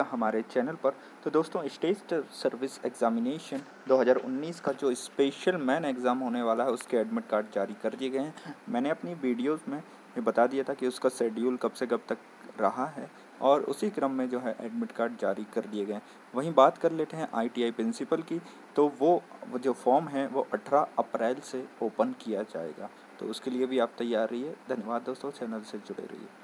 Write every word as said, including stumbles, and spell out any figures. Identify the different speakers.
Speaker 1: हमारे चैनल पर। तो दोस्तों, स्टेट सर्विस एग्ज़ामिनेशन दो हज़ार उन्नीस का जो स्पेशल मैन एग्ज़ाम होने वाला है उसके एडमिट कार्ड जारी कर दिए गए हैं। मैंने अपनी वीडियोस में ये बता दिया था कि उसका शेड्यूल कब से कब तक रहा है और उसी क्रम में जो है एडमिट कार्ड जारी कर दिए गए हैं। वहीं बात कर लेते हैं आईटीआई प्रिंसिपल की, तो वो वो जो फॉर्म है वो अठारह अप्रैल से ओपन किया जाएगा। तो उसके लिए भी आप तैयार रहिए। धन्यवाद दोस्तों, चैनल से जुड़े रहिए।